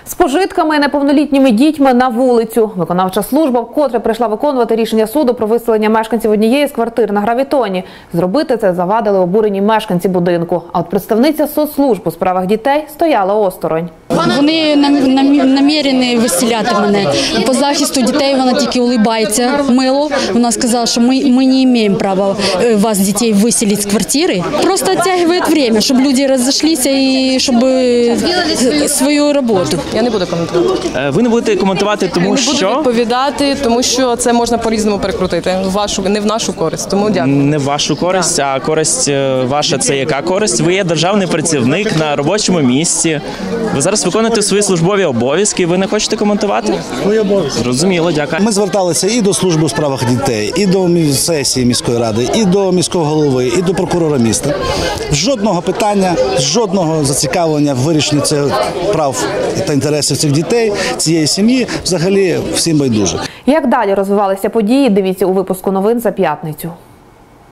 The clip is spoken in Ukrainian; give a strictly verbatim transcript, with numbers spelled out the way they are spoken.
З пожитками і неповнолітніми дітьми на вулицю. Виконавча служба вкотре прийшла виконувати рішення суду про виселення мешканців однієї з квартир на Гравітоні. Зробити це завадили обурені мешканці будинку. А от представниця соцслужб у справах дітей стояла осторонь. Вони намірені виселяти мене. По захисту дітей вона тільки улибається мило. Вона сказала, що ми, ми не маємо права вас, дітей, виселити з квартири. Просто відтягує час, щоб люди розійшлися і щоб свою роботу. Я не буду коментувати. Ви не будете коментувати, тому що… Не буду відповідати, тому що це можна по-різному перекрутити. В вашу, не в нашу користь, тому дякую. Не в вашу користь, так. А користь ваша – це яка користь? Ви є державний працівник на робочому місці. Ви зараз виконуєте свої службові обов'язки, ви не хочете коментувати? Свої обов'язки. Зрозуміло, дякую. Ми зверталися і до служби у справах дітей, і до сесії міської ради, і до міського голови, і до прокурора міста. Жодного питання, жодного зацікавлення в вирішенні цих прав та інтересів цих дітей, цієї сім'ї, взагалі всім байдуже. Як далі розвивалися події, дивіться у випуску новин за п'ятницю.